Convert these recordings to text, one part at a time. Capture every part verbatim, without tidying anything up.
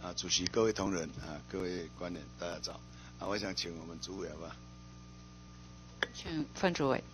啊，主席、各位同仁啊，各位官员，大家早。啊，我想请我们主委好吧？ 请范主委。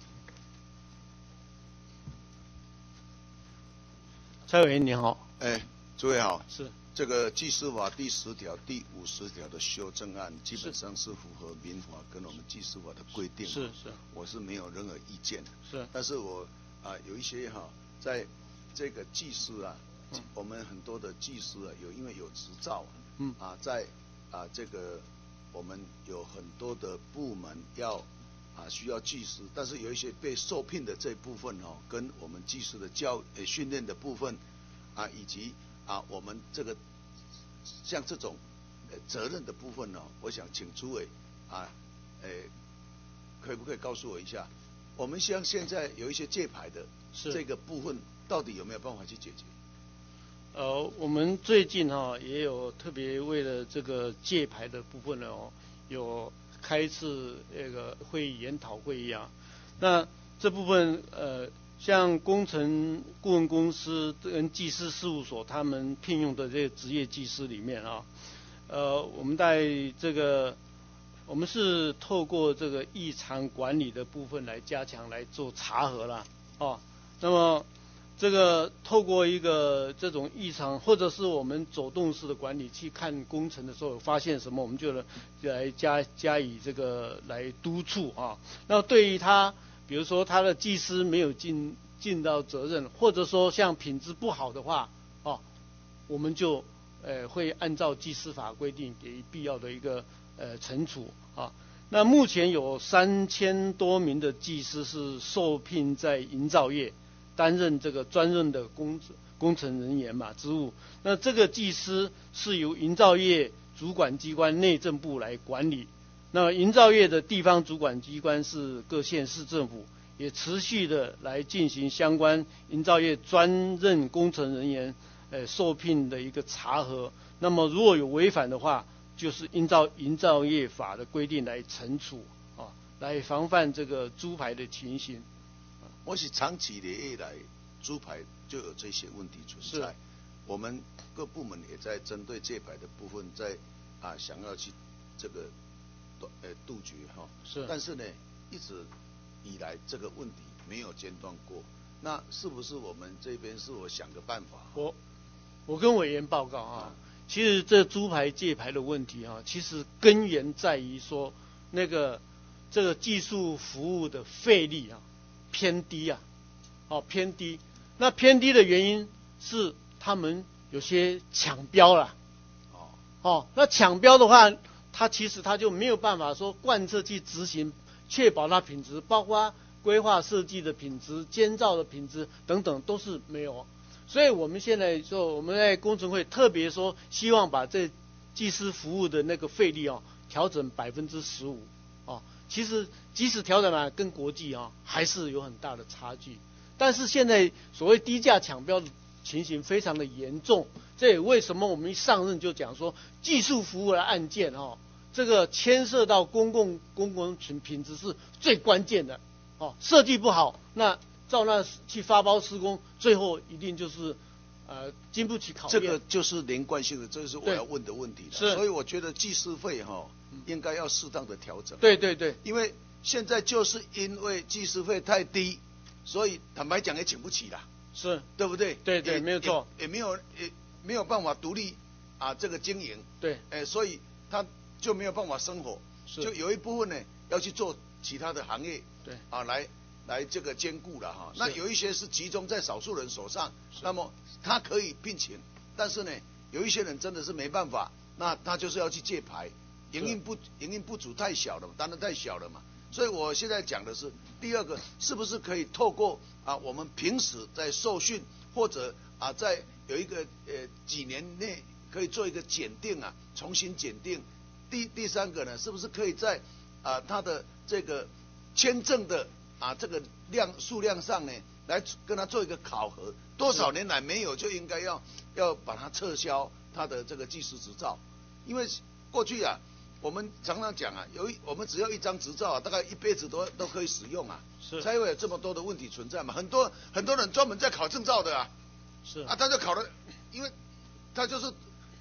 蔡委员你好。 哎，主委好。 是。这个《技师法》第十条、第五十条的修正案，基本上是符合民法跟我们技师法的规定。 是是。 我是没有任何意见的。 是。 但是我啊有一些哈，在这个技师啊，嗯、我们很多的技师啊，有因为有执照，嗯啊，在啊这个我们有很多的部门要啊需要技师，但是有一些被受聘的这一部分哦，跟我们技师的教呃训练的部分啊，以及啊，我们这个像这种呃责任的部分呢、哦，我想请诸位啊，呃，可不可以告诉我一下，我们像现在有一些借牌的这个部分，到底有没有办法去解决？ 呃，我们最近哈、哦、也有特别为了这个借牌的部分呢哦，有开一次那个会议研讨会议啊，那这部分呃。像工程顾问公司跟技师事务所，他们聘用的这些职业技师里面啊，呃，我们在这个我们是透过这个异常管理的部分来加强来做查核啦，哦，那么这个透过一个这种异常，或者是我们走动式的管理去看工程的时候，发现什么，我们就来加加以这个来督促啊。那对于他。比如说他的技师没有尽尽到责任，或者说像品质不好的话，哦，我们就呃会按照技师法规定给予必要的一个呃惩处啊。那目前有三千多名的技师是受聘在营造业担任这个专任的工工程人员嘛职务。那这个技师是由营造业主管机关内政部来管理。那营造业的地方主管机关是各县市政府，也持续的来进行相关营造业专任工程人员呃受聘的一个查核。那么如果有违反的话，就是依照营造业法的规定来惩处啊，来防范这个租牌的情形。 我是长期的以来租牌就有这些问题存在，我们各部门也在针对借牌的部分在啊想要去这个。呃，杜绝哈，是，但是呢，一直以来这个问题没有间断过。那是不是我们这边是我想个办法？ 我我跟委员报告啊，嗯、其实这租牌借牌的问题啊，其实根源在于说那个这个技术服务的费率啊偏低啊，哦偏低。那偏低的原因是他们有些抢标了，哦哦，那抢标的话。他其实他就没有办法说贯彻去执行，确保它品质，包括规划设计的品质、监造的品质等等都是没有。所以我们现在说，我们在工程会特别说，希望把这技师服务的那个费率哦调整百分之十五哦。其实即使调整了，跟国际啊还是有很大的差距。但是现在所谓低价抢标的情形非常的严重，这也为什么我们一上任就讲说，技术服务的案件哦。这个牵涉到公共公共品品质是最关键的，哦，设计不好，那照那去发包施工，最后一定就是呃经不起考验。 这个就是连贯性的，这是我要问的问题了。 是， 所以我觉得技师费哈、哦、应该要适当的调整。 对对对， 因为现在就是因为技师费太低，所以坦白讲也请不起啦， 是对不对？ 对对，没有错， 也, 也没有也没有办法独立啊这个经营。 对， 哎，所以他。就没有办法生活，就有一部分呢要去做其他的行业， 对啊，来来这个兼顾了哈。那有一些是集中在少数人手上，那么他可以聘请，但是呢，有一些人真的是没办法，那他就是要去借牌，营运不营运不足太小了，当然太小了嘛。所以我现在讲的是第二个，是不是可以透过啊我们平时在受训或者啊在有一个呃几年内可以做一个检定啊，重新检定。第第三个呢，是不是可以在啊它的这个签证的啊这个量数量上呢，来跟他做一个考核，多少年来没有就应该要要把它撤销他的这个技师执照，因为过去啊我们常常讲啊，有一我们只要一张执照啊，大概一辈子都都可以使用啊， 是才会有这么多的问题存在嘛，很多很多人专门在考证照的啊， 是啊他就考了，因为他就是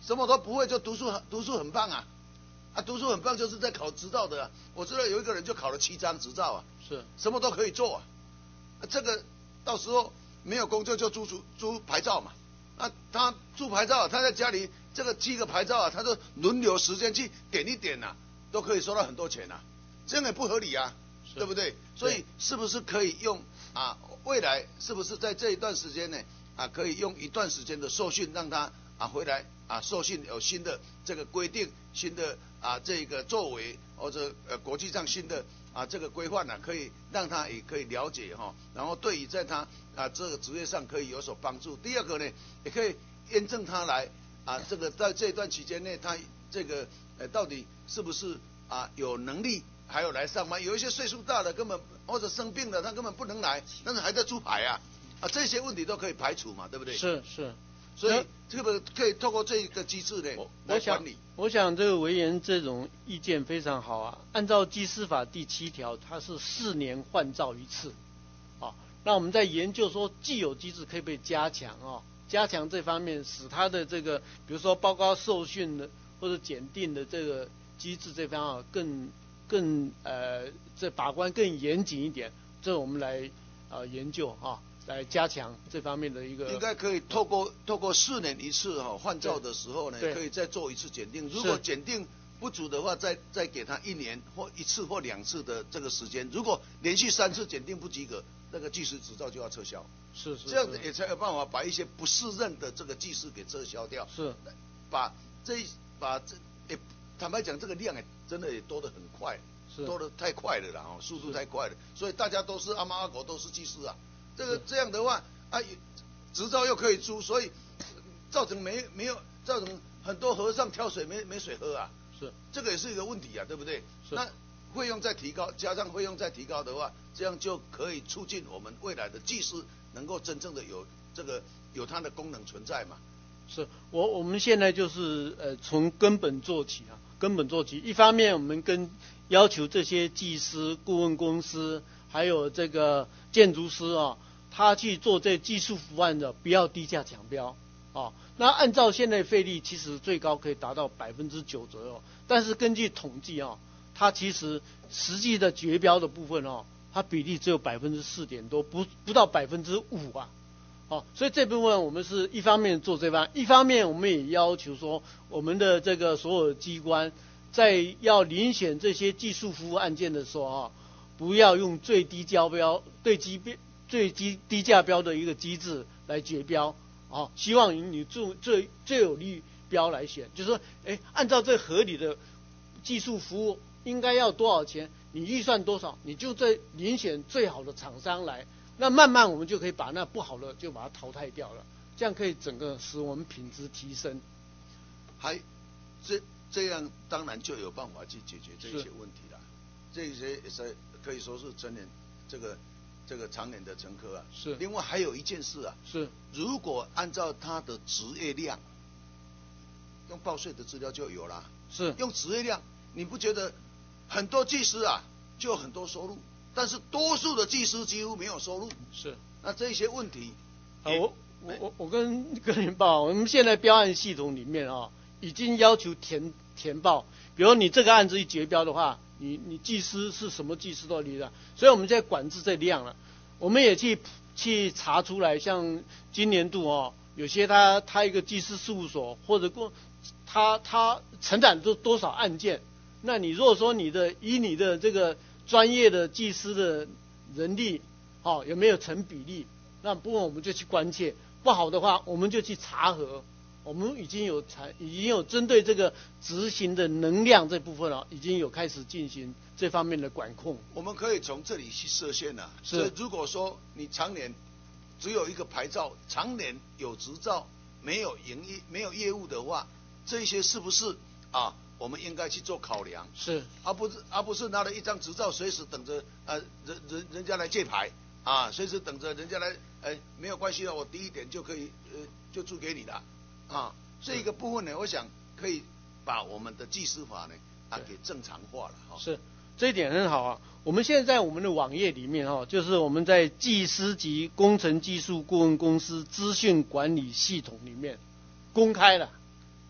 什么都不会就读书读书很棒啊，啊读书很棒就是在考执照的啊。我知道有一个人就考了七张执照啊， 是什么都可以做啊。啊这个到时候没有工作就租租租牌照嘛，啊他租牌照，他在家里这个七个牌照啊，他就轮流时间去点一点啊，都可以收到很多钱啊，这样也不合理啊，对不对？所以是不是可以用啊？未来是不是在这一段时间呢？啊，可以用一段时间的受训，让他啊回来啊受训，有新的这个规定，新的啊这个作为，或者呃国际上新的啊这个规范呢、啊，可以让他也可以了解哈、哦，然后对于在他啊这个职业上可以有所帮助。第二个呢，也可以验证他来啊这个在这段期间内，他这个呃到底是不是啊有能力。还有来上班，有一些岁数大的根本或者生病了，他根本不能来，但是还在出牌啊，啊这些问题都可以排除嘛，对不对？ 是是， 所以这个可以透过这个机制呢来管理。 我想这个委员这种意见非常好啊。按照技师法第七条，它是四年换照一次，啊，那我们在研究说既有机制可以被加强啊，加强这方面，使它的这个比如说包括受训的或者检定的这个机制这方面更。更呃，这把关更严谨一点，这我们来呃研究哈、啊，来加强这方面的一个。 应该可以透过透过四年一次哈、哦、换照的时候呢，可以再做一次检定。如果检定不足的话，再再给他一年或一次或两次的这个时间。如果连续三次检定不及格，那个技师执照就要撤销。 是是。 这样子也才有办法把一些不适任的这个技师给撤销掉。 是。 把这把这也。坦白讲，这个量也真的也多得很快，多得太快了啦，哦，速度太快了，所以大家都是阿猫阿狗，都是技师啊。这个这样的话，啊，执照又可以出，所以造成没没有造成很多和尚挑水没没水喝啊。 是， 这个也是一个问题啊，对不对？ 是。 那费用再提高，加上费用再提高的话，这样就可以促进我们未来的技师能够真正的有这个有它的功能存在嘛。 是我我们现在就是呃从根本做起啊，根本做起。一方面我们跟要求这些技师、顾问公司还有这个建筑师啊，他去做这技术服务案的，不要低价抢标啊。那按照现在费率，其实最高可以达到百分之九左右，但是根据统计啊，它其实实际的绝标的部分哦、啊，它比例只有百分之四点多，不不到百分之五啊。哦，所以这部分我们是一方面做这方，一方面我们也要求说，我们的这个所有机关在要遴选这些技术服务案件的时候啊，不要用最低交标、最低标、最低低价标的一个机制来决标啊，希望你最最最有利标来选，就是说，哎，按照最合理的技术服务应该要多少钱，你预算多少，你就在遴选最好的厂商来。那慢慢我们就可以把那不好的就把它淘汰掉了，这样可以整个使我们品质提升。 还这这样当然就有办法去解决这些问题了。这些也是可以说是成年这个这个常年的乘客啊。 是。 另外还有一件事啊， 是如果按照他的职业量，用报税的资料就有了。 是。 用职业量，你不觉得很多技师啊就有很多收入？但是多数的技师几乎没有收入， 是。 那这些问题， 啊，我我我我跟跟您报，我们现在标案系统里面啊，已经要求填填报，比如你这个案子一绝标的话，你你技师是什么技师都离了，所以我们在管制这量了，我们也去去查出来，像今年度哦，有些他他一个技师事务所或者公，他他承揽多多少案件，那你如果说你的以你的这个专业的技师的人力，哦，有没有成比例？那不过我们就去关切，不好的话我们就去查核。我们已经有采，已经有针对这个执行的能量这部分了，已经有开始进行这方面的管控。 我们可以从这里去设限啊。 是。 如果说你常年只有一个牌照，常年有执照，没有营业没有业务的话，这些是不是啊？我们应该去做考量， 是， 而不是而不是拿了一张执照，随时等着呃人人人家来借牌啊，随时等着人家来，呃没有关系了，我低一点就可以呃就租给你了啊。这一个部分呢，我想可以把我们的技师法呢啊给正常化了哈。 是，这一点很好啊。我们现在在我们的网页里面哈，就是我们在技师及工程技术顾问公司资讯管理系统里面公开了。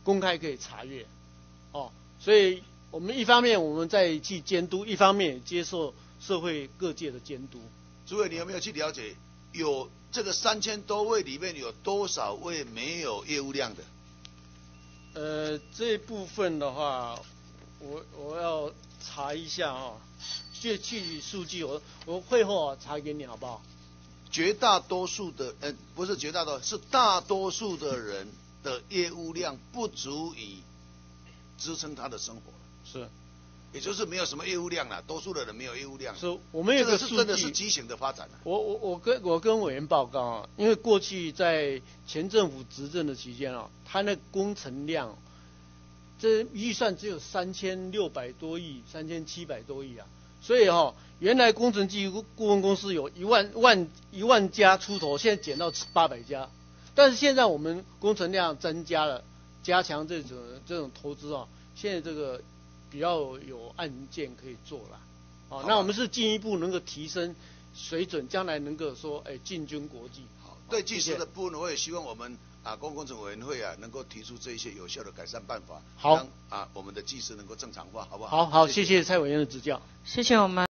公开可以查阅，哦，所以我们一方面我们在去监督，一方面也接受社会各界的监督。 诸位，你有没有去了解，有这个三千多位里面有多少位没有业务量的？ 呃，这部分的话，我我要查一下哦，具体数据我我会后查给你好不好？ 绝大多数的，呃，不是绝大多数，是大多数的人的业务量不足以支撑他的生活。 是， 也就是没有什么业务量了，多数的人没有业务量。 是，我们有个这个是真的是畸形的发展了。 我我我跟我跟委员报告啊，因为过去在前政府执政的期间啊，他那工程量，这预算只有三千六百多亿，三千七百多亿啊，所以哈、哦，原来工程技术顾问公司有一万万一万家出头，现在减到八百家，但是现在我们工程量增加了，加强这种这种投资啊，现在这个比较有案件可以做了。哦，那我们是进一步能够提升水准，将来能够说，哎，进军国际。 好，对技术的部分，我也希望我们啊，公共工程委员会啊，能够提出这一些有效的改善办法， 好， 让啊我们的技师能够正常化，好不好？ 好好， 谢谢谢谢蔡委员的指教。 谢谢我们。